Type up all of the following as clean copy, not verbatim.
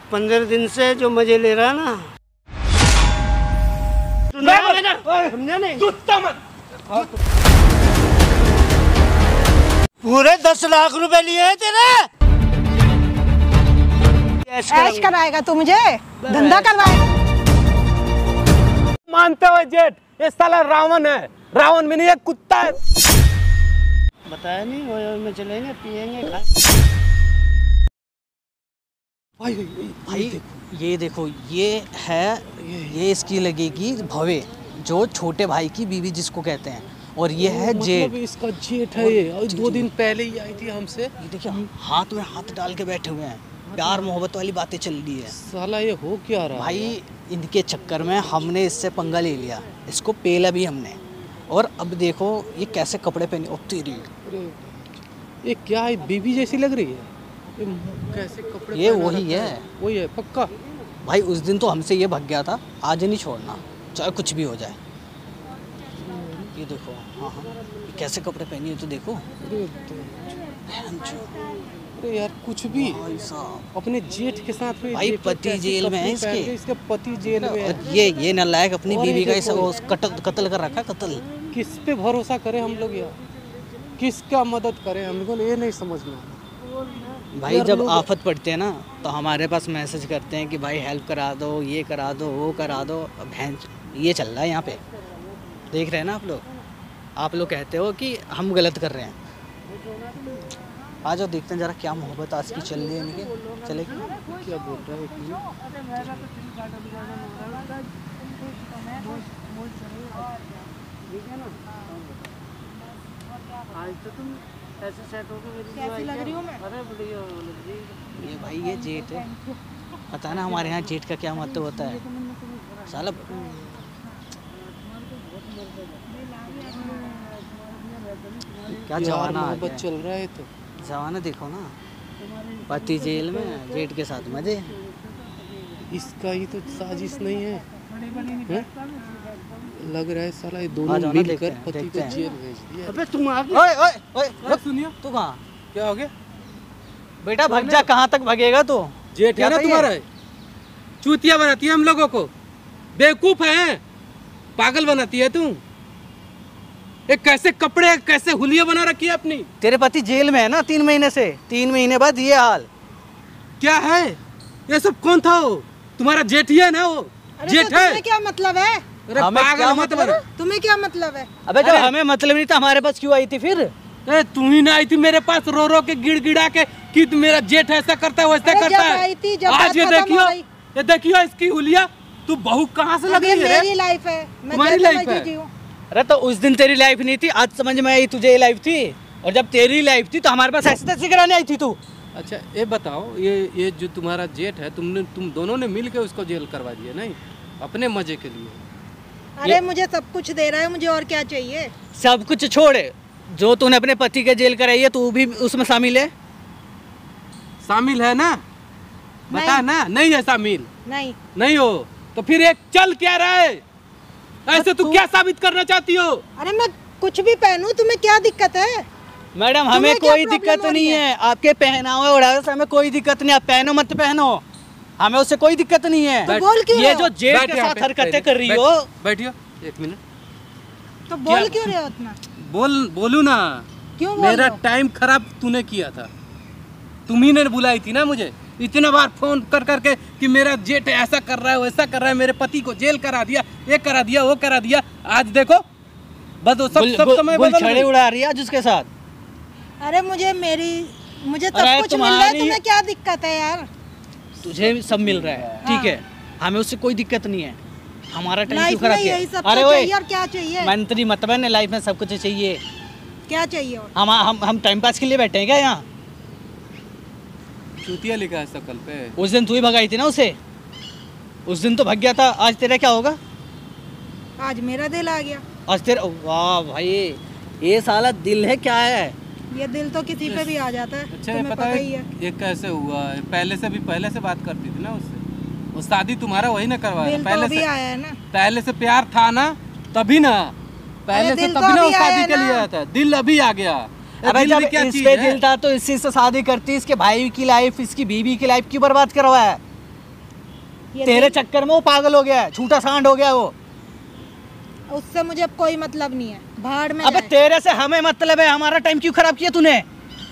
15 दिन से जो मजे ले रहा ना, समझा नहीं? पूरे 10 लाख रुपए लिए हैं तेरे। ऐश कराएगा तू मुझे, धंधा करवाएगा। मानते हो जेठ, ये साला रावण है, रावण में नहीं एक कुत्ता है। बताया नहीं, वो में चलेंगे, पिएंगे, भाई ये देखो, ये है, ये इसकी लगेगी भवे, जो छोटे भाई की बीवी जिसको कहते हैं, और ये है जेठ। मतलब इसका जेठ है ये, और 2 दिन पहले ही आई थी हमसे। ये देखिए हाथ में हाथ डाल के बैठे हुए हैं, प्यार मोहब्बत वाली बातें चल रही है। साला ये हो क्या रहा है भाई? इनके चक्कर में हमने इससे पंगा ले लिया, इसको पेला भी हमने, और अब देखो ये कैसे कपड़े पहने। ओ तेरी, ये क्या है, बीबी जैसी लग रही है ये, कैसे कपड़े? ये वही है, वही है पक्का। भाई उस दिन तो हमसे ये भाग गया था, आज नहीं छोड़ना, चाहे कुछ भी हो जाए। ये देखो, हाँ हाँ, ये कैसे कपड़े पहनी है तो देखो। अरे यार कुछ भी, भाई साहब, अपने जेठ के साथ में, भाई पति जेल में है इसके पति जेल में है। और ये नालायक अपनी बीवी का कत्ल कर रखा, कत्ल। किस पे भरोसा करें हम लोग यार, किसका मदद करें, हमको ये नहीं समझ में। भाई जब आफत पड़ती है ना, तो हमारे पास मैसेज करते हैं कि भाई हेल्प करा दो, ये करा दो, वो करा दो। भैंस ये चल रहा है यहाँ पे, देख रहे हैं ना आप लोग कहते हो कि हम गलत कर रहे हैं। आ जाओ देखते हैं जरा क्या मोहब्बत आज की चल रही है इनके। चलेगी क्या बोल रहा है आज तो तुम ऐसे सेट हो के कैसी लग रही हूँ मैं? अरे बढ़िया लग रही है। ये भाई ये जेठ है, पता है ना हमारे यहाँ जेठ का क्या मतलब होता है साला। क्या जमाना आ गया, चल रहा है तो जमाना देखो ना, पति जेल में, जेठ के साथ मजे। इसका ही तो साजिश नहीं है, लग रहा है साला ये दोनों मिलकर पति को जेल भेज दिया। अबे तुम आ गए? ओए ओए ओए सुनिए, तू कहाँ? क्या हो गया बेटा भाग जा, कहाँ तक भागेगा तू? जेठ है ना तुम्हारा, चूतिया बनाती है हम लोगों को, बेवकूफ है, पागल बनाती है तू। एक कैसे कपड़े, कैसे हुलिया बना रखी है अपनी। तेरे पति जेल में है ना 3 महीने से, 3 महीने बाद ये हाल। क्या है ये सब? कौन था वो? तुम्हारा जेठ ही है ना वो? जेठ है? तुम्हें क्या मतलब है? अरे पागल मत बना। तुम्हें क्या मतलब है? अबे जब हमें मतलब नहीं था, हमारे पास क्यों आई थी फिर? तू ही ना आई थी मेरे पास रो रो के गिड़गिड़ा के कि तू मेरा जेठ ऐसा करता है वैसा करता है। आज ये देखियो इसकी हुलिया। तू बहू कहाँ से लगी है? मेरी लाइफ है, तुम्हारी लाइफ है। अरे तो उस दिन तेरी लाइफ नहीं थी, आज समझ में आई तुझे ये लाइफ थी, और जब तेरी लाइफ थी तो हमारे पास ऐसे तैसे कराने आई थी तू। अच्छा ये बताओ, ये जो तुम्हारा जेठ है, तुम दोनों ने मिल के उसको जेल करवा दिया नहीं, अपने मजे के लिए? अरे मुझे सब कुछ दे रहा है, मुझे और क्या चाहिए? सब कुछ छोड़े, जो तूने अपने पति के जेल कराई है तू भी उसमें शामिल है? शामिल है ना, बता ना। नहीं है शामिल? नहीं हो तो फिर एक चल क्या रहा है ऐसे? तू क्या साबित करना चाहती हो? अरे मैं कुछ भी पहनूं, तुम्हें क्या दिक्कत है? मैडम हमें कोई दिक्कत नहीं है, आपके पहनावे ओढ़ावे से हमें कोई दिक्कत नहीं, आप पहनो मत पहनो, हमें उससे कोई दिक्कत नहीं है। तो बोल क्यों ये जो जेठ के साथ हरकतें कर रही हो। बैठियो 1 मिनट। तो बोल क्यों रहे हो इतना? बोलू ना, क्यों? मेरा टाइम खराब तूने किया था, तुम्ही ने बुलाई थी ना मुझे इतना बार फोन कर करके कि मेरा जेठ ऐसा कर रहा है, वैसा कर रहा है, मेरे पति को जेल करा दिया, ये करा दिया, वो करा दिया। आज देखो सब समय छड़े उड़ा रही है आज उसके साथ। अरे मुझे सब कुछ मिल रहा है, तुम्हें क्या दिक्कत है यार? तुझे सब मिल रहा है, ठीक है, हमें उससे कोई दिक्कत नहीं है, हमारा टाइम क्यों खराब किया? अरे ओए यार क्या चाहिए? मंत्री मतलब है लाइफ में सब कुछ चाहिए। क्या चाहिए? हम टाइम पास के लिए बैठे हैं क्या यहाँ? चूतिया लिखा है शकल पे। उस दिन तू ही भगाई थी ना उसे, उस दिन तो भाग गया था, आज तेरा क्या होगा? आज मेरा दिल आ गया। आज तेरा, वाह भाई ये साला दिल है क्या है? ये दिल तो किसी पे भी आ जाता है। अच्छा ये पता है ये कैसे हुआ? पहले से बात करती थी ना उससे, वो शादी तुम्हारा वही ना करवाया? पहले से आया है ना, पहले से प्यार था ना, तभी ना, पहले से तभी ना शादी के लिए आया था। दिल अभी आ गया। अबे जब इस पे दिल था तो इसी से शादी करती, इसके भाई की लाइफ, इसकी बीवी की लाइफ क्यों बर्बाद करवाया? तेरे चक्कर में वो पागल हो गया है, झूठा सांड हो गया वो। उससे मुझे अब कोई मतलब नहीं है, भाड़ में अबे जाए। तेरे से हमें मतलब है, हमारा टाइम क्यों खराब किया तूने?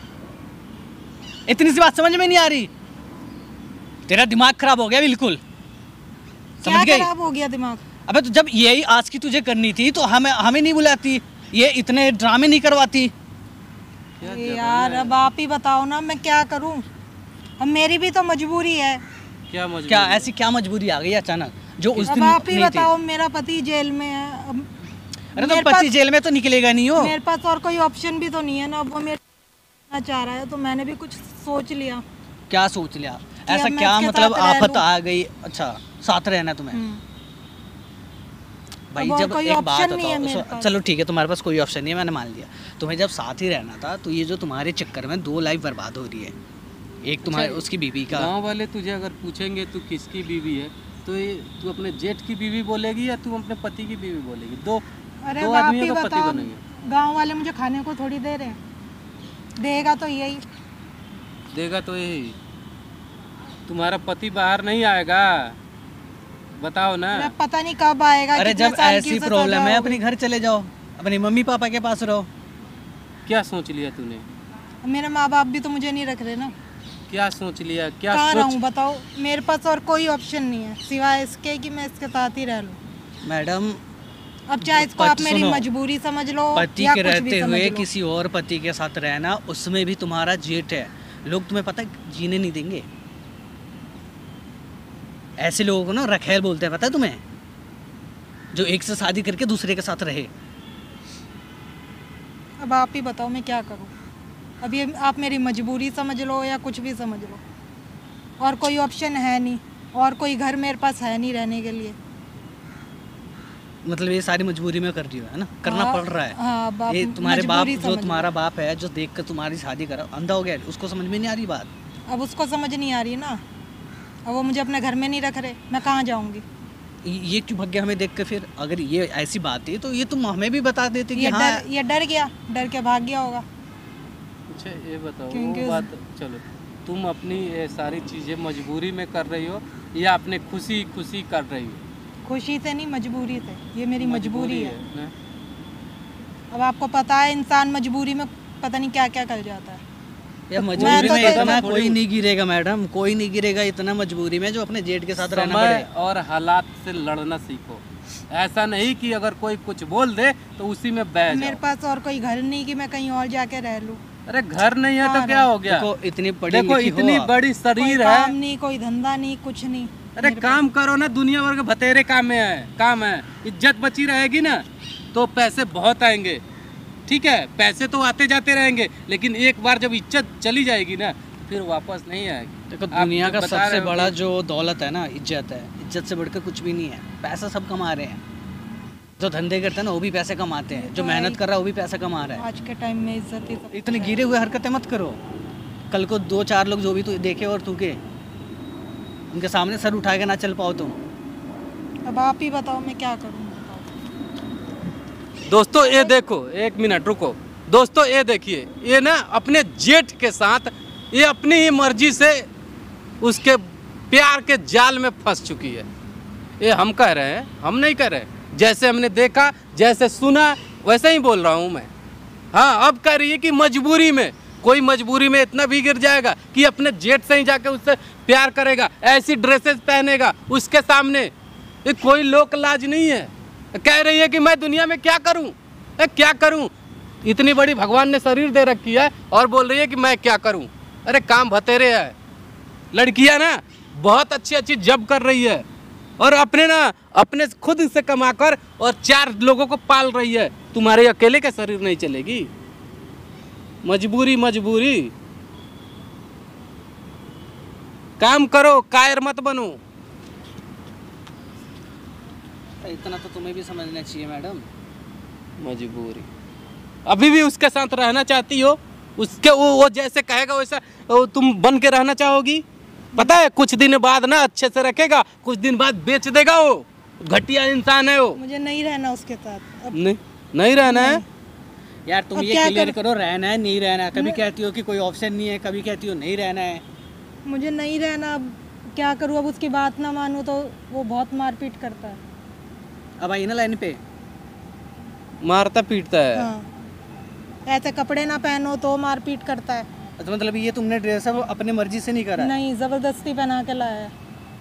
इतनी सी बात समझ में नहीं आ रही? तेरा दिमाग खराब हो गया बिल्कुल, क्या समझ गई? खराब हो गया दिमाग? अबे तो जब यही आज की तुझे करनी थी तो हमें नहीं बुलाती, ये इतने ड्रामे नहीं करवाती। यार अब आप ही बताओ ना, मैं क्या करूं? अब मेरी भी तो मजबूरी है। क्या ऐसी क्या मजबूरी आ गई अचानक जो उस अब दिन आप ही नहीं थी? बताओ, मेरा पति जेल में है। अब अरे तो मेरे पति पास- जेल में तो निकलेगा नहीं हो। मेरे पास और कोई ऑप्शन भी तो नहीं है ना। अब वो मेरे चाह रहा है तो मैंने भी कुछ सोच लिया। क्या सोच लिया? ऐसा मैं क्या इसके मतलब साथ रह आफत लूं। आ गई? अच्छा साथ रहना तुम्हें? भाई अब और जब कोई एक बात ऑप्शन नहीं है बताओ, मेरे पास। चलो ठीक है तुम्हारे पास कोई ऑप्शन नहीं है, मैंने मान लिया। तुम्हें जब साथ ही रहना था तो ये जो तुम्हारे चक्कर में 2 लाइफ बर्बाद हो रही है, एक तुम्हारे उसकी बीवी का। गांव वाले तुझे अगर पूछेंगे तू किसकी बीवी है तो ये तू अपने जेठ की बीवी बोलेगी या तू अपने पति की बीवी बोलेगी? दो अरे दो आप ही आदमियों का पति बताओ, बनेंगे। गांव वाले मुझे खाने को थोड़ी दे रहे हैं, देगा तो यही। देगा तो यही। तुम्हारा पति बाहर नहीं आएगा, बताओ ना। अरे पता नहीं कब आएगा। अरे कितने जब साल की ऐसी उसे प्रॉब्लम सजा है होगी। अपने घर चले जाओ, अपने मम्मी पापा के पास रहो। क्या सोच लिया तूने? मेरे माँ बाप भी तो मुझे नहीं रख रहे ना। क्या सोच लिया? क्या कहाँ सोच? रहूँ बताओ? मेरे पास और कोई ऑप्शन नहीं है सिवाय इसके कि मैं इसके साथ ही रह लूँ। मैडम अब चाहे इसको आप मेरी सुनो, मजबूरी समझ लो पति या के कुछ भी रहते समझ हुए लो। किसी और पति के साथ रहना, उसमें भी तुम्हारा जेठ है, लोग तुम्हें पता है जीने नहीं देंगे। ऐसे लोगों को ना रखेल बोलते हैं, पता है तुम्हें? जो एक से शादी करके दूसरे के साथ रहे। अब आप ही बताओ मैं क्या करूँ? अब ये आप मेरी मजबूरी समझ लो या कुछ भी समझ लो, और कोई ऑप्शन है नहीं, और कोई घर मेरे पास है नहीं रहने के लिए। मतलब ये सारी मजबूरी में कर रही हो, है ना? करना हाँ, पड़ रहा है। हाँ, बाप- ये तुम्हारे बाप, मजबूरी जो समझ तुम्हारा बाप है, जो देख कर तुम्हारी शादी करा, अंधा हो गया, उसको समझ में नहीं आ रही बात। अब उसको समझ नहीं आ रही ना। अब वो मुझे अपने घर में नहीं रख रहे, मैं कहाँ जाऊँगी? ये क्यों भाग गया हमें देख कर? फिर अगर ये ऐसी बात है तो ये तुम हमें भी बता देते कि हाँ। ये डर गया, डर के भाग गया होगा। अच्छा ये बताओ, क्योंकि वो बात चलो, तुम अपनी ये सारी चीज़ें मजबूरी में कर रही हो या अपने खुशी खुशी कर रही हो? खुशी से नहीं, मजबूरी से। ये मेरी मजबूरी है। ना? अब आपको पता है इंसान मजबूरी में पता नहीं क्या क्या कर जाता है। या मैं मजबूरी तो में देखो इतना थोड़ी- कोई नहीं गिरेगा मैडम, कोई नहीं गिरेगा इतना मजबूरी में जो अपने जेठ के साथ रहना समय पड़े। और हालात से लड़ना सीखो। ऐसा नहीं कि अगर कोई कुछ बोल दे तो उसी में बह मेरे जाओ। पास और कोई घर नहीं कि मैं कहीं और जाके रह लूं। अरे घर नहीं है तो हाँ, क्या हो गया? देखो इतनी पढ़ी देखो लिखी हो इतनी आप। बड़ी कोई शरीर काम है। नहीं, कोई धंधा नहीं, कुछ नहीं। अरे मेरे काम करो ना, दुनिया भर के भतेरे काम में है, काम है। इज्जत बची रहेगी ना तो पैसे बहुत आएंगे। ठीक है, पैसे तो आते जाते रहेंगे, लेकिन एक बार जब इज्जत चली जाएगी ना फिर वापस नहीं आएगी। देखो आप दुनिया जो का बता सबसे रहे हो बड़ा कि- जो दौलत है ना, इज्जत है। इज्जत से बढ़कर कुछ भी नहीं है। पैसा सब कमा रहे हैं, जो धंधे करते हैं ना वो भी पैसे कमाते हैं, जो मेहनत कर रहा है वो भी पैसा कमा रहा है। आज के टाइम में इज्जत ही सब इतने गिरे हुए हरकतें मत करो। कल को 2-4 लोग जो भी तू देखे और थूके, उनके सामने सर उठा के ना चल पाओ तुम। अब आप ही बताओ मैं क्या करूँ? दोस्तों ये देखो, एक मिनट रुको दोस्तों, ये देखिए, ये ना अपने जेठ के साथ ये अपनी ही मर्जी से उसके प्यार के जाल में फंस चुकी है। ये हम कह रहे हैं, हम नहीं कह रहे। जैसे हमने देखा, जैसे सुना, वैसे ही बोल रहा हूँ मैं। हाँ, अब कह रही है कि मजबूरी में, कोई मजबूरी में इतना भी गिर जाएगा कि अपने जेठ से ही जाके उससे प्यार करेगा, ऐसी ड्रेसेस पहनेगा उसके सामने। ये कोई लोक लाज नहीं है। कह रही है कि मैं दुनिया में क्या करूं, क्या करूं? इतनी बड़ी भगवान ने शरीर दे रखी है और बोल रही है कि मैं क्या करूं? अरे काम भतेरे है। लड़कियां ना बहुत अच्छी अच्छी जब कर रही है और अपने खुद से कमाकर और 4 लोगों को पाल रही है। तुम्हारे अकेले का शरीर नहीं चलेगी। मजबूरी मजबूरी, काम करो, कायर मत बनो। इतना तो तुम्हें भी समझना चाहिए मैडम। मजबूरी, अभी भी उसके साथ रहना चाहती हो? उसके वो जैसे कहेगा वैसा तुम बन के रहना चाहोगी? पता है कुछ दिन बाद ना अच्छे से रखेगा, कुछ दिन बाद बेच देगा। वो घटिया इंसान है वो। मुझे नहीं रहना उसके साथ। अब नहीं रहना है यार तुम अब ये क्या क्लियर कर- करो, रहना है नहीं रहना है। कभी कहती हो कि कोई ऑप्शन नहीं है, कभी कहती हो नहीं रहना है। मुझे नहीं रहना। अब क्या करूँ, अब उसकी बात ना मानूँ तो वो बहुत मारपीट करता है। अब आइए ना लाइन पे। मारता पीटता है। हाँ, ऐसे कपड़े ना पहनो तो मारपीट करता है। अच्छा, मतलब ये तुमने ड्रेस है वो अपने मर्जी से नहीं करा? नहीं, जबरदस्ती पहना के लाया है।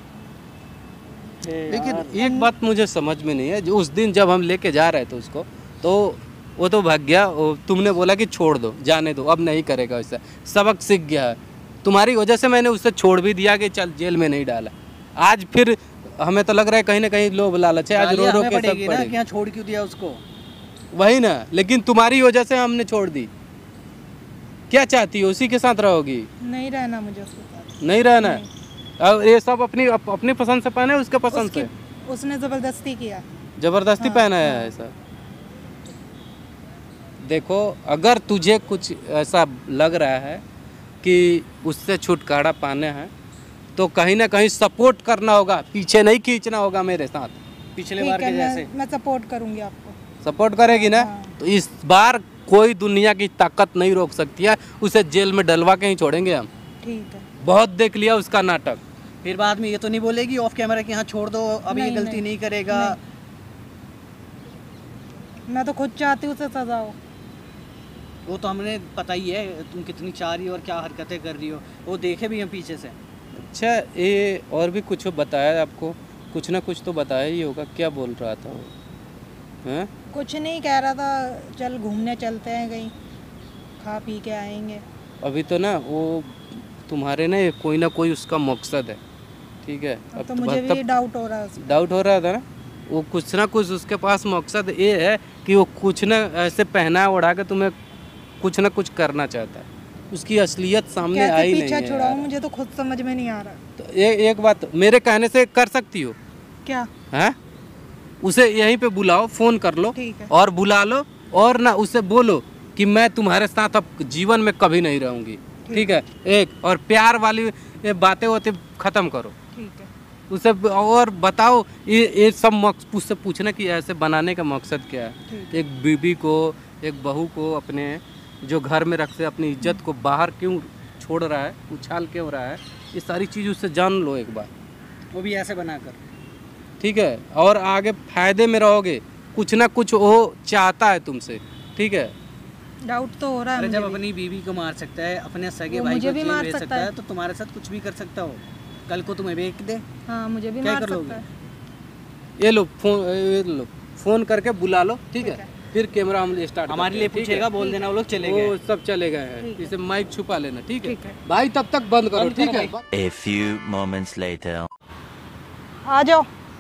लेकिन एक बात मुझे समझ में नहीं है, जो उस दिन जब हम लेके जा रहे थे उसको, तो वो तो भाग गया, तुमने बोला कि छोड़ दो, जाने दो, अब नहीं करेगा वैसा, सबक सीख गया है। तुम्हारी वजह से मैंने उसे छोड़ भी दिया कि चल जेल में नहीं डाला। आज फिर हमें तो लग रहा है कहीं ना कहीं लोभ लालच है, आज रो रो के सब पड़ेगा। क्या छोड़ क्यों दिया उसको? वही ना, लेकिन तुम्हारी वजह से हमने छोड़ दी। क्या चाहती हो, उसी के साथ रहोगी? नहीं रहना मुझे उसके साथ। नहीं रहना है। अब ये सब अपनी पसंद से पहने, उसके पसंद से? उसने जबरदस्ती किया। जबरदस्ती पहना है ऐसा? देखो, अगर तुझे कुछ ऐसा लग रहा है कि उससे छुटकारा पाना है तो कहीं ना कहीं सपोर्ट करना होगा, पीछे नहीं खींचना होगा मेरे साथ। पिछले बार के जैसे मैं सपोर्ट करूंगी आपको। सपोर्ट करेगी ना? तो इस बार कोई दुनिया की ताकत नहीं रोक सकती है, उसे जेल में डलवा के ही छोड़ेंगे हम। ठीक है। बहुत देख लिया उसका नाटक। फिर बाद में ये तो नहीं बोलेगी ऑफ कैमरा कि हाँ छोड़ दो, अब ये गलती नहीं करेगा? मैं तो खुद चाहती हूँ उसे सजा हो। वो तो हमने पता ही है तुम कितनी चाह रही हो और क्या हरकतें कर रही हो, वो देखे भी हम पीछे से। अच्छा, ये और भी कुछ बताया आपको? कुछ ना कुछ तो बताया ही होगा। क्या बोल रहा था वो? हैं? कुछ नहीं कह रहा था, चल घूमने चलते हैं कहीं, खा पी के आएंगे। अभी तो ना वो तुम्हारे ना कोई उसका मकसद है, ठीक है? अब तो मुझे भी डाउट हो रहा है। डाउट हो रहा था ना? वो कुछ ना कुछ उसके पास मकसद ये है कि वो कुछ ना ऐसे पहना उड़ा के तुम्हें कुछ ना कुछ करना चाहता है। उसकी असलियत सामने आई नहीं है। पीछा छुड़ाऊं, मुझे तो खुद समझ में नहीं आ रहा। तो एक बात मेरे कहने से कर सकती हो क्या? है? उसे यहीं पे बुलाओ, फोन कर लो और बुला लो, और ना उसे बोलो कि मैं तुम्हारे साथ अब जीवन में कभी नहीं रहूंगी, ठीक है? एक और प्यार वाली ये बातें होती खत्म करो, ठीक है? उसे और बताओ ये सब उससे पूछना कि ऐसे बनाने का मकसद क्या है। एक बीबी को, एक बहू को अपने जो घर में रखते अपनी इज्जत को बाहर क्यों छोड़ रहा है, उछाल क्यों रहा है, ये सारी चीज़ उससे जान लो एक बार, वो भी ऐसे बनाकर, ठीक है? और आगे फायदे में रहोगे। कुछ ना कुछ वो चाहता है तुमसे, ठीक है? डाउट तो हो रहा है। जब अपनी बीवी को मार सकता है, अपने सगे भाई को जेल भेज सकता है, तो तुम्हारे साथ कुछ भी कर सकता हो। कल को तुम्हें बेच दे। हाँ, मुझे भी मार सकता है। ये लो फोन करके बुला लो, ठीक है? फिर कैमरा हम स्टार्ट हमारे लिए पूछेगा, बोल देना वो लोग चले गए। वो सब चले गए हैं, इसे माइक छुपा लेना, ठीक है भाई? तब तक बंद करो, ठीक है? A few moments later. आ जाओ।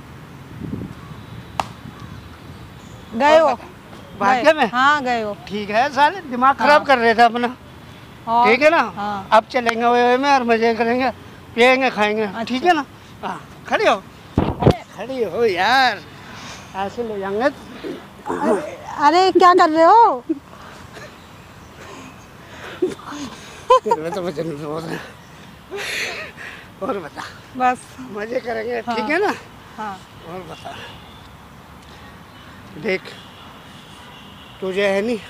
गए हो? वाकई में? हाँ, गए हो। ठीक है, साले दिमाग खराब कर रहे थे अपना, ठीक है ना? अब चलेंगे वे में और मजे करेंगे, पियेंगे, खाएंगे, ठीक है ना? हाँ, खड़ी हो, खड़ी हो यार, ऐसे ले जाएंगे। अरे क्या कर रहे हो? तो मुझे नहीं बोल रहा। और बता, बस मजे करेंगे, ठीक है ना? हाँ। और बता, देख तुझे है नहीं,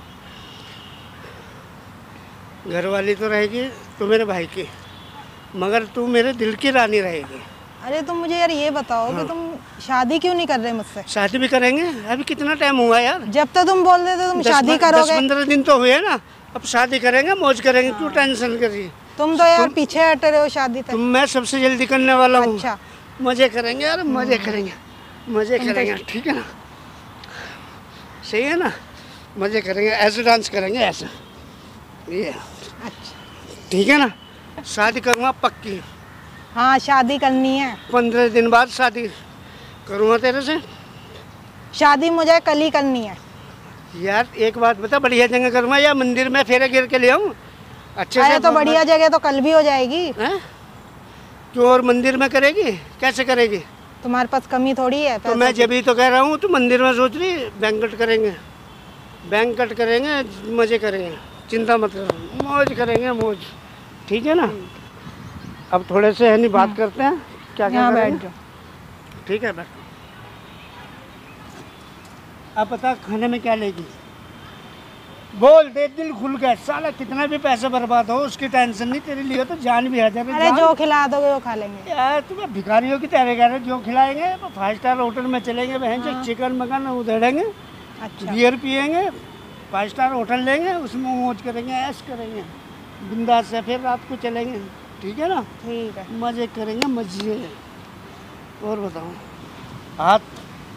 घर वाली तो रहेगी तू मेरे भाई की, मगर तू मेरे दिल की रानी रहेगी। अरे तुम मुझे यार ये बताओ कि तुम शादी क्यों नहीं कर रहे मुझसे? शादी भी करेंगे, अभी कितना टाइम हुआ यार? जब तक तुम बोल रहे थे तुम शादी करोगे। 10-15 दिन तो हुए ना, अब शादी करेंगे, मौज करेंगे, क्यों टेंशन कर रही है? तुम तो यार पीछे हट रहे हो शादी तक। मैं सबसे जल्दी करने वाला हूँ। अच्छा, मजे करेंगे यार, मजे करेंगे, मजे करेंगे, ठीक है ना? सही है ना? मजे करेंगे, ऐसे डांस करेंगे, ऐसे, ये अच्छा, ठीक है ना? शादी करूँगा पक्की। हाँ, शादी करनी है। 15 दिन बाद शादी करूँगा तेरे से। शादी मुझे कल ही करनी है। यार एक बात बता, बढ़िया जगह करूँगा या मंदिर में फेरे गिर के ले आऊँ अच्छे से? तो बढ़िया जगह तो कल भी हो जाएगी। हैं? क्यों, और मंदिर में करेगी? कैसे करेगी? तुम्हारे पास कमी थोड़ी है तो मैं जब ही तो कह रहा हूँ, तो मंदिर में सोच रही बैंकट करेंगे, बैंकट करेंगे, मजे करेंगे, चिंता मत करो, मौज करेंगे, मौज, ठीक है ना? अब थोड़े से है नहीं बात करते हैं, क्या क्या बैठ जाओ। ठीक है, बैठ। अब बता खाने में क्या लेगी? बोल दे दिल खुल के, साला कितना भी पैसा बर्बाद हो उसकी टेंशन नहीं, तेरे लिए तो जान भी हजार है। अरे जो खिला दोगे वो खा लेंगे। यार तुम्हें भिखारियों की तरह कह रहे, जो खिलाएंगे 5 स्टार होटल में चलेंगे, बहन से चिकन मकन उधेड़ेंगे, अच्छा बियर पियेंगे, 5 स्टार होटल लेंगे, उसमें मौज करेंगे, ऐश करेंगे बिंदास से, फिर रात को चलेंगे, ठीक है ना, ठीक है। मजे करेंगे मजे। और बताओ हाथ,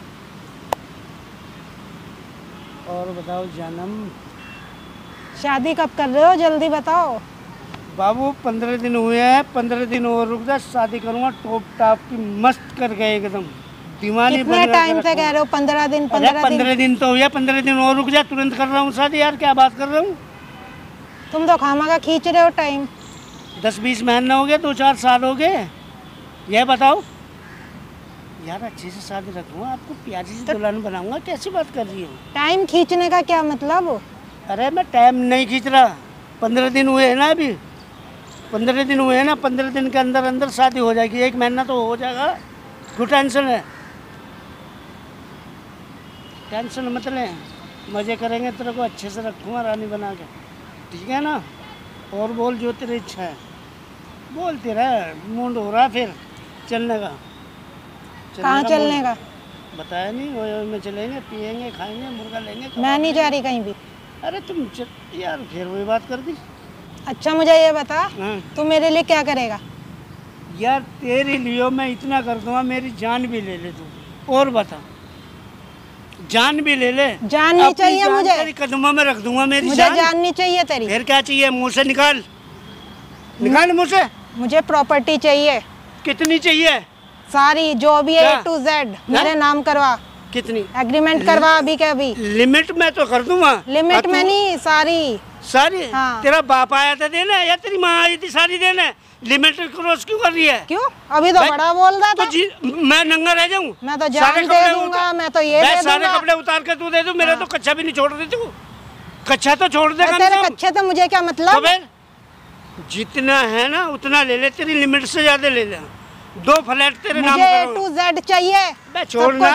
और बताओ जानम, शादी कब कर रहे हो जल्दी बताओ। बाबू 15 दिन हुए हैं, 15 दिन और रुक जा, शादी करूँगा टॉप टाप की मस्त करके एकदम दीवानी। कितने टाइम से कह रहे हो 15 दिन? 15 दिन तो हुआ, 15 दिन और रुक जा, तुरंत कर रहा हूँ शादी। यार क्या बात कर रहा हूँ, तुम तो खामखा खींच रहे हो टाइम। 10-20 महीने हो गए, 2-4 साल हो गए। यह बताओ यार, अच्छे से शादी रखूँगा, आपको प्यारी सी दुल्हन बनाऊंगा, कैसी बात कर रही हो? टाइम खींचने का क्या मतलब? अरे मैं टाइम नहीं खींच रहा, 15 दिन हुए हैं ना, अभी 15 दिन हुए हैं ना, 15 दिन के अंदर अंदर शादी हो जाएगी, 1 महीना तो हो जाएगा। क्यों टेंशन है? टेंशन मत ले, मज़े करेंगे, तेरे को अच्छे से रखूँगा रानी बना के, ठीक है ना। और बोल जो तेरी इच्छा है, बोल, तेरा मूड हो रहा फिर चलने का। कहाँ चलने का? बताया नहीं, वो में चलेंगे, पियेंगे, खाएंगे, मुर्गा लेंगे। मैं नहीं जा रही कहीं भी। अरे तुम यार फिर वही बात कर दी। अच्छा मुझे ये बता, हाँ। तू मेरे लिए क्या करेगा? यार तेरे लिए मैं इतना कर दूंगा, मेरी जान भी ले ले तू। और बता, जान भी ले ले। जाननी अपनी चाहिए जान मुझे, तेरी कदमों में रख दूंगा मेरी मुझे जान। जाननी चाहिए तेरी। फिर क्या चाहिए, मुंह से निकाल, निकाल मुंह से। मुझे प्रॉपर्टी चाहिए, कितनी चाहिए? सारी जो भी है क्या? A to Z मेरे नाम करवा, कितनी? एग्रीमेंट करवा अभी के अभी। लिमिट में तो कर दूंगा। लिमिट में नहीं, सारी सारी? हाँ। तेरा बाप आया था देने या तेरी माँ आई थी सारी देने? लिमिट क्रॉस क्यों कर रही है? क्यों? अभी तो बड़ा बोल रहा तो था। मैं नंगा रह जाऊं? मैं तो जान दे दूंगा, मैं तो ये दे सारे दूंगा। कपड़े उतार के तू दे दू, मेरा तो कच्चा भी नहीं छोड़ दे तू। कच्चा तो छोड़ दे। तेरे कच्चे तो मुझे क्या मतलब? जितना है ना उतना ले ले, तेरी लिमिट से ज्यादा ले ले। 2 फ्लैट तेरे नाम मुझे A to Z चाहिए। छोड़ना,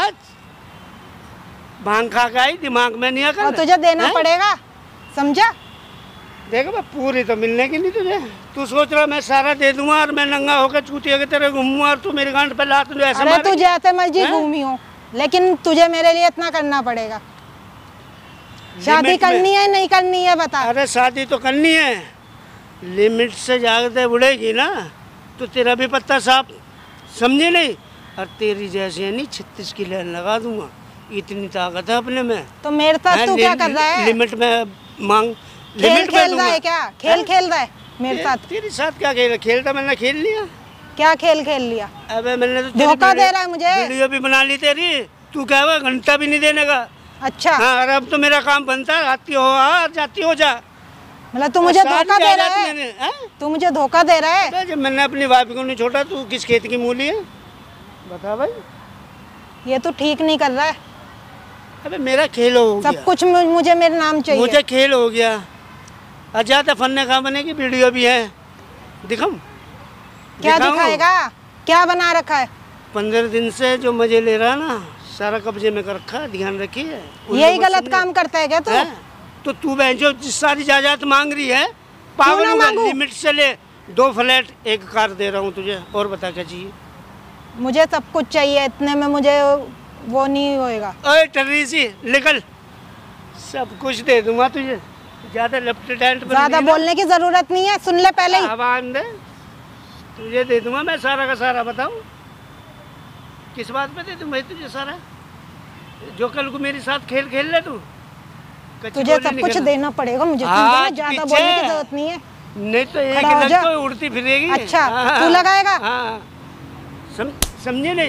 भांग खा के आई, दिमाग में नहीं आकर। और तुझे देना पड़ेगा, समझा? देखो मैं पूरी तो मिलने की नहीं तुझे। तू सोच रहा मैं सारा दे दूंगा और मैं नंगा होकर चूतिया के तेरे घूमूंगा और तू मेरी गांड पे लात ले ऐसे अरे तू जैसे मर्जी हैं? घूमी हो, लेकिन तुझे मेरे लिए इतना करना पड़ेगा। शादी लिमिट में। करनी है नहीं करनी है बता। अरे शादी तो करनी है, लिमिट से जागते उड़ेगी ना तो तेरा भी पत्ता साफ, समझे नहीं? और तेरी जैसे है नहीं 36 की लाइन लगा दूंगा, इतनी ताकत है अपने में। तो मेरे साथ तू क्या कर रहा है? लिमिट में मांग, खेल लिमिट में खेल रहा है क्या? खेल खेल रहा है मेरे साथ? तेरे साथ क्या खेल? खेलता मैंने खेल लिया। क्या खेल खेल लिया? अबे मैंने तो तेरी धोखा दे रहा है मुझे। वीडियो भी बना ली तेरी, तू क्या हुआ घंटा भी नहीं देने का। अच्छा हाँ, और अब तो मेरा काम बनता है, आती हो आ, जाती हो जा। मतलब तू मुझे धोखा दे रहा है? मैंने, हाँ? तू मुझे धोखा दे रहा है? अबे जब मैंने अपनी वाइफ को नहीं छोड़ा, तू किस खेत की मूली है बता भाई। ये तू ठीक नहीं कर रहा है। अबे मेरा खेल हो गया, सब कुछ मुझे मेरे नाम चाहिए। मुझे खेल हो गया। अजाता फन्ने कहाँ बनेगी, वीडियो भी है, दिखाऊं? क्या दिखाऊं? दिखाएगा? क्या बना रखा है? 15 दिन से जो मजे ले रहा है ना, सारा कब्जे में कर रखा है, ध्यान रखिए। यही गलत काम करता है क्या तू? तो तू बहन जो सारी जायदाद मांग रही है, क्यों पागल ना हो गया? मांगू? लिमिट से ले, 2 फ्लैट 1 कार दे रहा हूँ तुझे, और बता क्या चाहिए? मुझे सब कुछ चाहिए, इतने में मुझे वो नहीं होएगा। ओए टर्री सी निकल, सब कुछ दे दूंगा तुझे, ज्यादा लेफ्टिनेंट ज्यादा बोलने की जरूरत नहीं है, सुन ले पहले ही। आवाज दे, तुझे दे दूंगा मैं सारा का सारा। बताऊं किस बात पे दे दूं मैं तुझे सारा? जो कल को मेरे साथ खेल खेल ले तू, कच्ची तुझे गोली सब कुछ निकलना। देना पड़ेगा मुझे, हाथ ज्यादा पीछे। बोलने की जरूरत नहीं है। नहीं तो एक खड़ा हो लग जा। तो उड़ती फिरेगी। अच्छा, हाँ, तू लगाएगा? हाँ, समझे नहीं?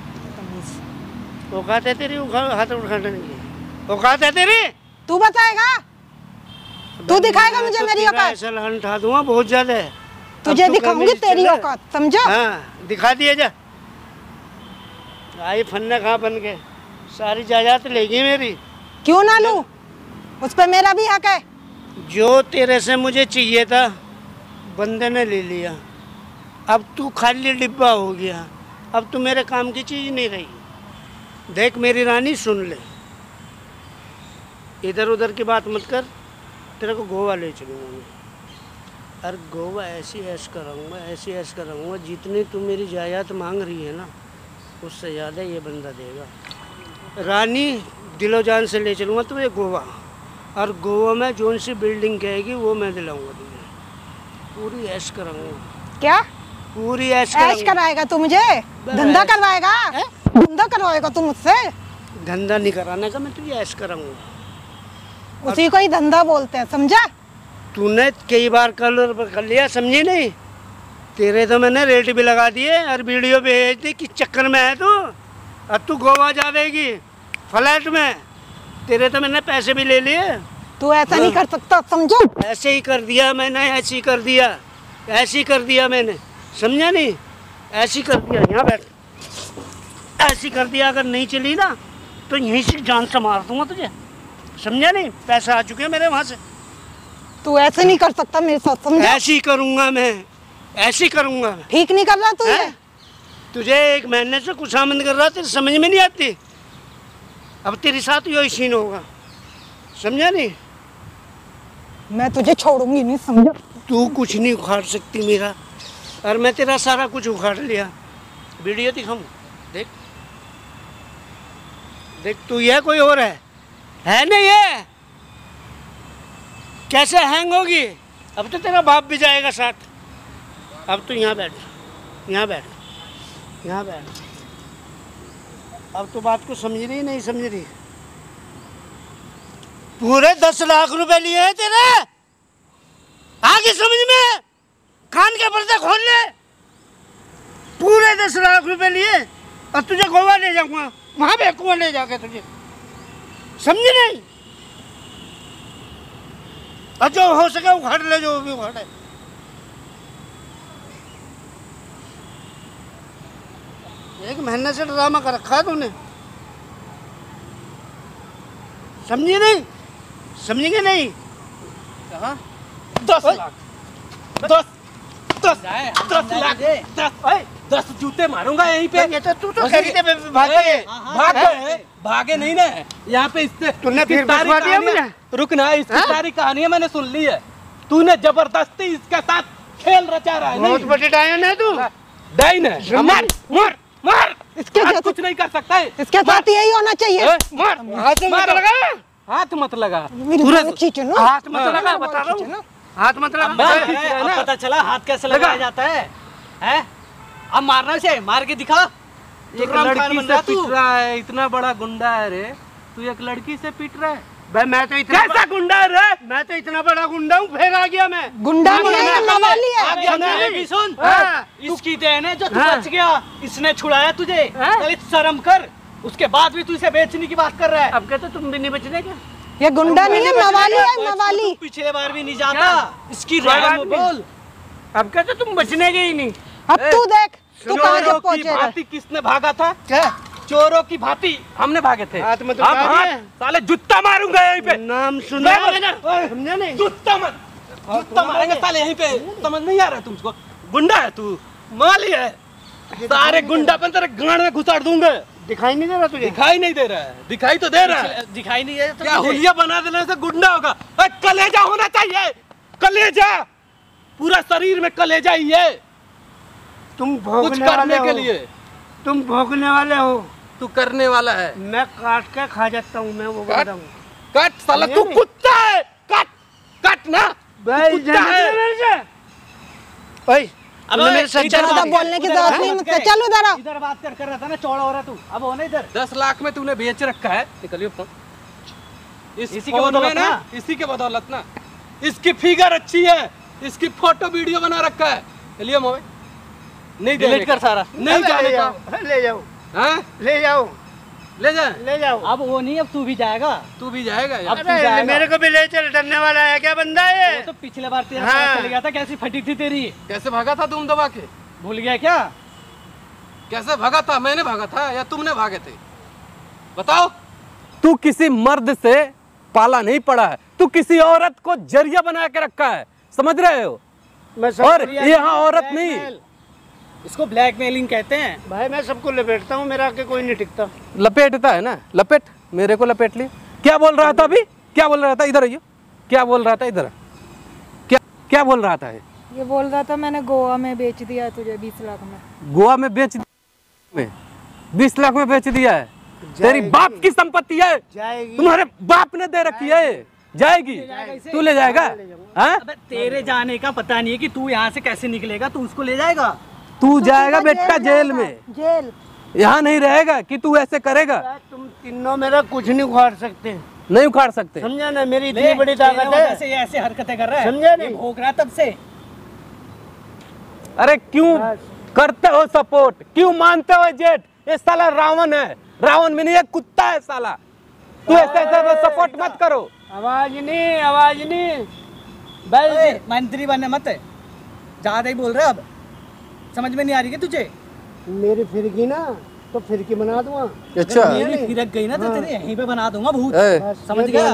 औकात है तेरी हाथ उठाने की? औकात है तेरी? तू बताएगा? तू दिखाएगा मुझे मेरी औकात? ऐसा लहन उठा दूंगा बहुत ज्यादा है। तुझे अब तो दिखाऊंगी मेरी तेरी चल। औकात, समझा? हाँ दिखा दिए जा। आई फन्ना कहाँ बन के, सारी जायदाद लेगी मेरी। क्यों ना लूं? उस पर मेरा भी हक है। जो तेरे से मुझे चाहिए था बंदे ने ले लिया, अब तू खाली डिब्बा हो गया, अब तू मेरे काम की चीज नहीं रही। देख मेरी रानी, सुन ले, इधर उधर की बात मत कर, तेरे को गोवा ले चलूँगा मैं। अरे गोवा ऐसी ऐश कराऊंगा, ऐसी ऐश कराऊंगा, जितनी तू मेरी जायदाद मांग रही है ना, उससे ज़्यादा ये बंदा देगा। रानी दिलो जान से ले चलूँगा तुम्हें गोवा, और गोवा में जोन सी बिल्डिंग कहेगी वो मैं दिलाऊंगा तुम्हें। पूरी ऐश कराऊंगा। क्या पूरी ऐश ऐश कराएगा तू मुझे? धंधा करवाएगा? धंधा करवाएगा तू मुझसे? धंधा नहीं कराने का, मैं तुझे ऐश कराऊंगा। उसी को ही धंधा बोलते हैं, समझा? तूने कई बार कर लिया, समझी नहीं? तेरे तो मैंने रेट भी लगा दिए और वीडियो भेज दी। किस चक्कर में है तू? अब तू गोवा जाएगी फ्लैट में, तेरे तो मैंने पैसे भी ले लिए। तू ऐसा नहीं कर सकता, समझो? ऐसे ही कर दिया मैंने, ऐसे ही कर दिया, ऐसे ही कर दिया मैंने, समझा नहीं? ऐसे ही कर दिया। यहाँ बैठ, ऐसे ही कर दिया। अगर नहीं चली ना तो यहीं से जान से मार दूंगा तुझे, समझा नहीं? पैसे आ चुके हैं मेरे वहाँ से। तू ऐसे नहीं कर सकता मेरे साथ, समझा? ऐसे ही करूँगा मैं, ऐसे ही करूँगा मैं। ठीक नहीं कर रहा तू ये? तुझे 1 महीने से कुछ आमंद कर रहा, तेरे समझ में नहीं आती। अब तेरे साथ यही सीन होगा, समझा नहीं? मैं तुझे छोड़ूंगी नहीं, समझा? तू कुछ नहीं उखाड़ सकती मेरा, और मैं तेरा सारा कुछ उखाड़ लिया। वीडियो दिखाऊं, देख देख, तू ये कोई और है नहीं ये? कैसे हैंग होगी? अब तो तेरा बाप भी जाएगा साथ। अब तू यहाँ बैठ, यहाँ बैठ, यहाँ बैठ। अब तो बात को समझ रही नहीं समझ रही? पूरे 10 लाख रुपए लिए हैं तेरे, आगे समझ में? कान के पर्दे खोल ले। पूरे 10 लाख रुपए लिए और तुझे गोवा ले जाऊंगा, वहां बेकुआ ले जाके तुझे, समझी नहीं? और जो हो सके उखाड़ ले, जो भी उखाड़े। एक महीने से ड्रामा कर रखा है तूने, समझी नहीं? समझेंगे नहीं? कहाँ? 10 लाख, 10 जूते मारूंगा यहीं पे। ये तो तू तो कह रही थी भागे। भागे नहीं ना, यहाँ पे इससे तूने इसकी फिर सारी बसवा दिया कहानियां- मुझे? रुक ना, इसकी सारी कहानियां मैंने सुन ली है। तूने जबरदस्ती इसके साथ खेल रचा रहा है। बहुत बड़ी डायन है तू। डाइन है, मार मार मार। इसके आज साथ कुछ नहीं कर सकता है। इसके साथ यही होना चाहिए। मार, हाथ मत लगा, हाथ मत लगा। मेरी बात खींचो ना। हाथ मत लगा, बता रहा हूँ। हाथ मत लगा। अब पता चला हाथ कैसे लगाया जाता है? हैं? अब मारना से मार के दिखा। एक लड़की से पिट रहा है, इतना बड़ा गुंडा है रे तू, एक लड़की से पिट रहा है। भाई मैं तो इतना कैसा गुंडा है रे? मैं तो इतना बड़ा गुंडा हूँ, फिर आ गया मैं। गुंडा नहीं है, ये मवाली है। आगे मेरे भी सुन, हाँ। इसकी देन है जो तू हाँ। बच गया। इसने छुड़ाया तुझे, हाँ। पहले शर्म कर। उसके बाद भी तू इसे बेचने की बात कर रहा है। अब कहते तुम भी नहीं बचने क्या? ये गुंडा नहीं है, मवाली है, मवाली। तू पिछले बार भी नहीं जाता। इसकी रहम बोल। अब कहते तुम बचने के ही नहीं। अब तू देख, तू कहाँ चोरों तक की पहुंचेगा? भांति किसने भागा था? क्या? चोरों की भांति हमने भागे थे। हाथ मत अब उठा हाथ, दिए। साले जूता मारूंगा यहीं पे। नाम सुना मैं- समझा नहीं? जूता मारेंगे साले यहीं पे। समझ नहीं आ रहा तुमको? गुंडा है तू, माली है। सारे गुंडापन तेरे गांड में घुसाड़ दूंगा। दिखाई नहीं दे रहा तुझे? दिखाई नहीं दे रहा है, दिखाई तो दे रहा है। दिखाई नहीं है तो क्या हुलिया बना देने से गुंडा होगा? कलेजा होना चाहिए, कलेजा। पूरा शरीर में कलेजा ही है, तुम कुछ भोगने वाले करने के हो। लिए। तुम भोगने वाले हो। तू करने वाला है। मैं काट के खा जाता हूँ, मैं वो काट। बंदा हूँ। कट साला, तू नहीं। कुत्ता है। कट कट ना, तू भाई कुत्ता है। मेरे से ओए, तुमने मेरे साथ ज्यादा चला बोलने की जरूरत नहीं मुझसे। चल उधर आओ। इधर बात कर रहा था ना, चौड़ा हो रहा तू। अब होना इधर। 10 लाख में तूने बेच रखा है। निकलियो फोन। इसी के फोन में बदौलत ना, ना। इसी के बदौलत ना। इसकी फिगर अच्छी है, इसकी फोटो वीडियो बना रखा है। चलिए मोबाइल नहीं डिलीट कर सारा। नहीं जाने ले का। जाओ, ले जाओ, हाँ? ले जाओ, ले जा, ले जाओ। अब वो नहीं, अब तू भी जाएगा। तू भी जाएगा यार। अब तू अरे जाएगा। मेरे को भी ले चल, डरने वाला है क्या बंदा है? वो तो पिछले बार तेरा हाँ। पता चल गया था, कैसी फटी थी तेरी। कैसे भागा था तुम दबा के? भूल गया क्या? कैसे भागा था? मैंने भागा था या तुमने भागे थे? बताओ। तू किसी मर्द से पाला नहीं पड़ा है, तू किसी औरत को जरिया बना के रखा है, समझ रहे हो? मैं सब और यहाँ औरत नहीं, इसको ब्लैकमेलिंग कहते हैं। भाई मैं सबको लपेटता हूँ, मेरा आगे कोई नहीं टिकता। लपेटता है ना, लपेट। मेरे को लपेट ली। क्या बोल रहा था अभी? क्या बोल रहा था? इधर आइयो, क्या बोल रहा था इधर? क्या क्या बोल रहा था? ये बोल रहा था मैंने गोवा में बेच दिया है तुझे 20 लाख में। गोवा में बेच में 20 लाख में बेच दिया है? तेरी बाप की संपत्ति है, जाएगी। तुम्हारे बाप ने दे रखी है। जाएगी? तू ले जाएगा? हाँ? अबे तेरे जाने का पता नहीं है कि तू यहाँ से कैसे निकलेगा, तू उसको ले जाएगा। तू जाएगा बेटा जेल में, जेल यहाँ नहीं रहेगा कि तू ऐसे करेगा। तुम तीनों मेरा कुछ नहीं उखाड़ सकते, नहीं उखाड़ सकते। समझा ना? मेरी इतनी बड़ी ताकत है। ऐसे ऐसे हरकतें कर रहा है, समझा नहीं? भोग रहा तब से। अरे क्यों करते हो सपोर्ट, क्यों मानते हो जेठ? ये साला रावण है, रावण में नहीं एक कुत्ता है साला। तू ऐसे सपोर्ट मत करो। आवाज नहीं भाई। मंत्री बनने मत, ज्यादा ही बोल रहा है। अब समझ में नहीं आ रही है तुझे? मेरी फिरकी ना तो फिरकी बना दूंगा। अच्छा, मेरी फिरक गई ना तो तेरे यहीं पे बना दूंगा भूत। ए, समझ गया?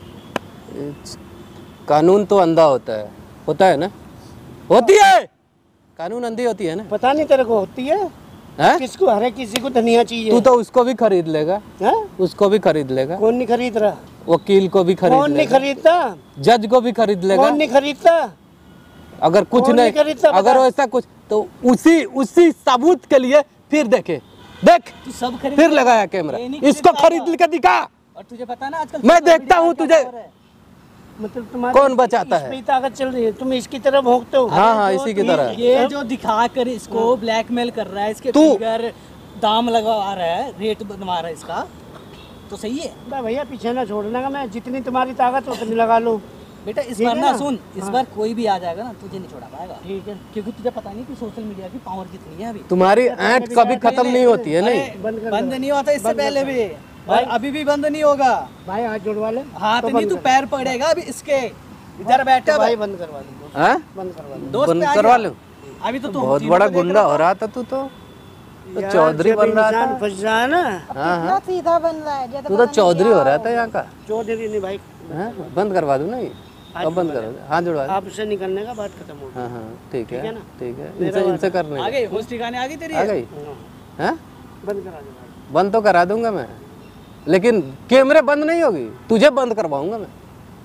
कानून तो अंधा होता है ना? होती है, कानून अंधी होती है ना? पता नहीं तेरे को होती है? हैं? किसको? हर किसी को धनिया चाहिए। तू तो उसको भी खरीद लेगा, है? उसको भी खरीद लेगा, कौन नहीं खरीद रहा? वकील को भी खरीद कौन नहीं लेगा, खरीदता? जज को भी खरीद लेगा। कौन नहीं खरीदता? अगर कुछ कौन नहीं, नहीं खरीदता बता? अगर वैसा कुछ तो उसी सबूत के लिए फिर देख तू सब खरीद फिर लगाया कैमरा, ये नहीं इसको खरीद खरीद के दिखा। और तुझे पता ना आजकल मैं देखता हूँ तुझे। मतलब तुम्हारी कौन बचाता है? इस पे ताकत चल रही है, तुम इसकी तरफ भोंकते हो। हाँ, इसी की तरह। ये जो दिखा कर इसको ब्लैकमेल कर रहा है, इसके तू- फिगर दाम लगवा रहा है, रेट बनवा रहा है इसका, तो सही है भैया पीछे ना छोड़ने का। मैं जितनी तुम्हारी ताकत उतनी लगा लो। बेटा। इस ठीक बार है ना ना? सुन, इस बार कोई भी आ जाएगा ना तुझे नहीं छोड़ा पाएगा, ठीक है। क्योंकि तुझे पता नहीं कि सोशल मीडिया की पावर कितनी है अभी। तुम्हारी ऐंठ कभी खत्म नहीं होती है नहीं? बंद नहीं होता इससे पहले भी, और अभी भी बंद नहीं होगा। भाई हाथ जोड़वा ले। हाथ तो नहीं, बंद तू कर। पैर पड़ेगा अभी इसके। इधर बैठा तो भाई भाई, बंद करवा दो। हाँ? बंद करवा दो। दोस्त बंद पे आ करवा गया। लो। अभी तो तू बहुत चीज़ों बड़ा को देख गुंडा रहा हो रहा था तू तो चौधरी बन रहा था। फंस जाए ना। हाँ कितना सीधा बन रहा है, तू तो चौधरी हो रहा था यहाँ का। चौधरी नहीं भाई, हाँ? बंद करवा दूँ ना ये? अब बंद करो, हाथ जुड़वा दो। आपसे निकलने का बात खत्म हो गई। हाँ, ठीक है ना? ठीक है, इनसे करने आ का। गई होश ठिकाने आ गई तेरी। आ गई? हाँ? बंद करा दो भाई। बंद तो करा दूंगा मैं, लेकिन कैमरे बंद नहीं होगी, तुझे बंद करवाऊंगा मैं।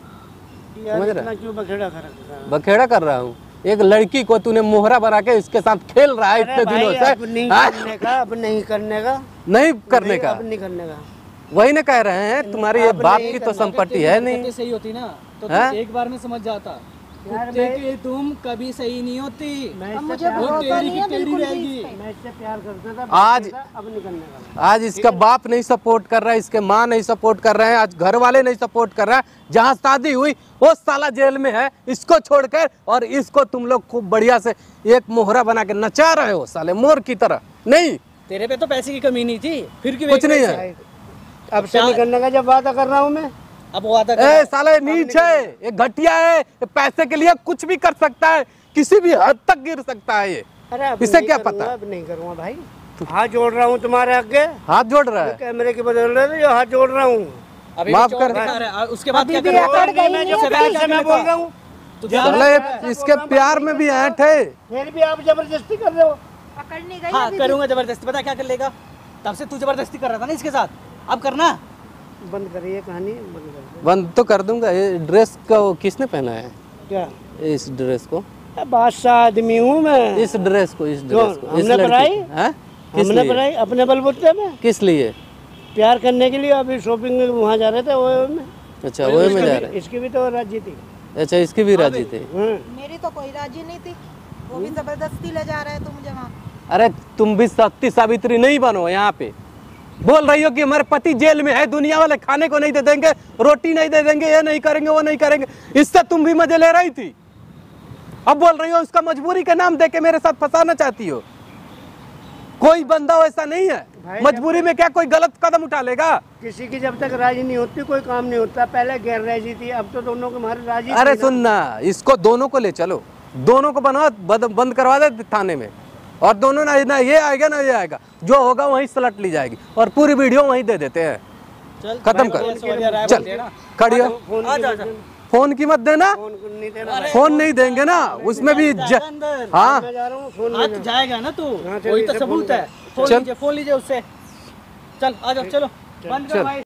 यार समझ रहा? इतना क्यों बखेड़ा कर रखा है? बखेड़ा कर रहा हूँ। एक लड़की को तूने मोहरा बना के इसके साथ खेल रहा है अरे इतने भाई, दिनों अब से। नहीं हाँ? करने का, अब नहीं करने का, नहीं करने नहीं, का, अब नहीं करने का। वही ना कह रहे हैं, तुम्हारी ये अब बाप नहीं की तो करना। संपत्ति है नहीं। सही होती ना तो हाँ? तुम एक बार में समझ जाता। यार कुत्ते मैं- की तुम कभी सही नहीं होती, मैं अब इससे मुझे प्यार- वो भरोसा तेरी नहीं की है तेरी बिल्कुल भी रहेगी। इस पे। मैं इससे प्यार करता था, आज- बचता था, अब नहीं करने का। आज इसका बाप नहीं सपोर्ट कर रहा है, इसके माँ नहीं सपोर्ट कर रहे हैं, आज घर वाले नहीं सपोर्ट कर रहा है। जहाँ शादी हुई वो साला जेल में है, इसको छोड़कर, और इसको तुम लोग खूब बढ़िया से एक मोहरा बना के नचा रहे हो साले मोर की तरह। नहीं, तेरे पे तो पैसे की कमी नहीं थी, फिर क्यों कुछ बेच नहीं रहे है। थे? अब से नहीं करने का जब वादा कर रहा हूँ मैं। अब वो आता ए साले नीच है, ये घटिया है, ये पैसे के लिए कुछ भी कर सकता है, किसी भी हद तक गिर सकता है ये। अरे अब इसे नहीं क्या करूँगा, पता? अब नहीं करूँगा भाई। हाथ जोड़ रहा हूँ तुम्हारे आगे, हाथ जोड़ रहा है, कैमरे के बदल रहे थे, जो हाथ जोड़ रहा हूँ। अभी माफ चोट कर। दिखा रहा है, उसके बाद अभी क्या भी करेगा? अकड़ गई मैं नहीं जो है, प्यार फिर से मैं बोल रहा हूँ, साले इसके प्यार में भी ऐंठ है। फिर भी आप जबरदस्ती कर रहे हो। पकड़ नहीं गई हाँ अभी भी। करूंगा जबरदस्ती, पता क्या कर लेगा? तब से तू जबरदस्ती कर रहा था ना इसके साथ, अब करना। बंद करिए कहानी, बंद कर दो। बंद तो कर दूंगा। ये ड्रेस को किसने पहना है? क्या इस ड्रेस को, बादशाह आदमी हूँ मैं। इस ड्रेस को, इस ड्रेस को, इस हमने लड़की पढ़ाई? को, हैं? किस हमने लिए? पढ़ाई अपने बलबूते में किस लिए? प्यार करने के लिए। अभी शॉपिंग में वहाँ जा रहे थे वो में। अच्छा, वो में जा रहे हैं। इसकी भी तो राजी थी। अच्छा, इसकी भी राजी थे। मेरी तो कोई राजी नहीं थी, वो भी जबरदस्ती ले जा रहे थे मुझे वहाँ। अरे तुम भी सती सावित्री नहीं बनो। यहाँ पे बोल रही हो कि हमारे पति जेल में है, दुनिया वाले खाने को नहीं दे देंगे, रोटी नहीं दे देंगे, ये नहीं करेंगे, वो नहीं करेंगे। इससे तुम भी मजे ले रही थी, अब बोल रही हो उसका मजबूरी का नाम देके मेरे साथ फंसाना चाहती हो। कोई बंदा वैसा नहीं है, मजबूरी में क्या कोई गलत कदम उठा लेगा? किसी की जब तक राजी नहीं होती कोई काम नहीं होता। पहले गैर राजी थी, अब तो दोनों के हमारे राजी। अरे सुनना, इसको दोनों को ले चलो, दोनों को बनाओ, बंद करवा दे थाने में, और दोनों ना ये आएगा ना ये आएगा, जो होगा वहीं सलट ली जाएगी, और पूरी वीडियो वहीं दे देते हैं। खत्म कर, चल खड़ी हो। फोन की मत देना, फोन को नहीं देना। फोन नहीं देंगे ना, उसमें भी हाँ मैं जा रहा हूँ, फोन हाँ तो जाएगा ना तू, हाँ, चल, वही तो इसे सबूत फोन है। फोन लीजिए उससे। चल आ जाओ, चलो बंद कर चल। भाई।